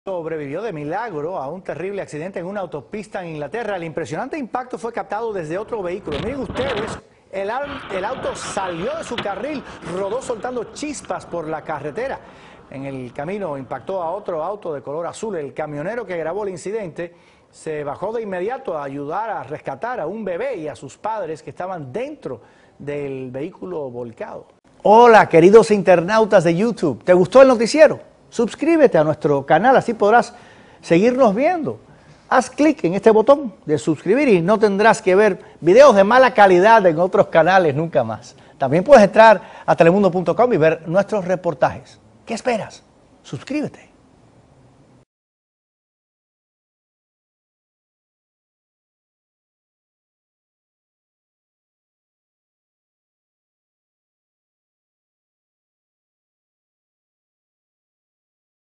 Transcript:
Sobrevivió de milagro a un terrible accidente en una autopista en Inglaterra. El impresionante impacto fue captado desde otro vehículo. Miren ustedes, el auto salió de su carril, rodó soltando chispas por la carretera. En el camino impactó a otro auto de color azul. El camionero que grabó el incidente se bajó de inmediato a ayudar a rescatar a un bebé y a sus padres que estaban dentro del vehículo volcado. Hola, queridos internautas de YouTube. ¿Te gustó el noticiero? Suscríbete a nuestro canal, así podrás seguirnos viendo. Haz clic en este botón de suscribir y no tendrás que ver videos de mala calidad en otros canales nunca más. También puedes entrar a telemundo.com y ver nuestros reportajes. ¿Qué esperas? Suscríbete.